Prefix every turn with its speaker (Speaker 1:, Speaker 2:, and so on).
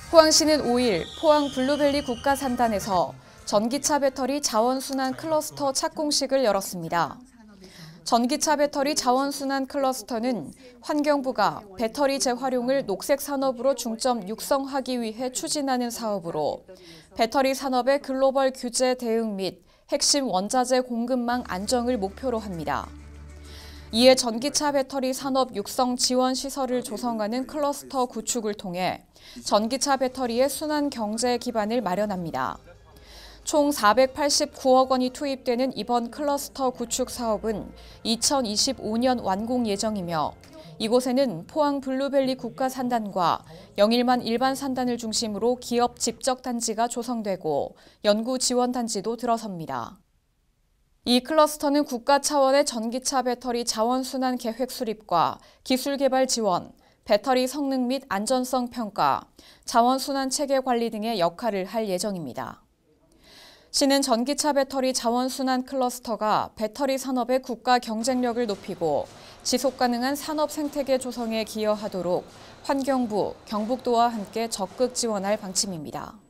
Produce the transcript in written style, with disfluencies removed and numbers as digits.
Speaker 1: 포항시는 5일 포항 블루밸리 국가산단에서 전기차 배터리 자원순환 클러스터 착공식을 열었습니다. 전기차 배터리 자원순환 클러스터는 환경부가 배터리 재활용을 녹색 산업으로 중점 육성하기 위해 추진하는 사업으로 배터리 산업의 글로벌 규제 대응 및 핵심 원자재 공급망 안정을 목표로 합니다. 이에 전기차 배터리 산업 육성 지원 시설을 조성하는 클러스터 구축을 통해 전기차 배터리의 순환 경제 기반을 마련합니다. 총 489억 원이 투입되는 이번 클러스터 구축 사업은 2025년 완공 예정이며 이곳에는 포항 블루밸리 국가산단과 영일만 일반 산단을 중심으로 기업 직접 단지가 조성되고 연구 지원 단지도 들어섭니다. 이 클러스터는 국가 차원의 전기차 배터리 자원순환 계획 수립과 기술 개발 지원, 배터리 성능 및 안전성 평가, 자원순환 체계 관리 등의 역할을 할 예정입니다. 시는 전기차 배터리 자원순환 클러스터가 배터리 산업의 국가 경쟁력을 높이고 지속 가능한 산업 생태계 조성에 기여하도록 환경부, 경북도와 함께 적극 지원할 방침입니다.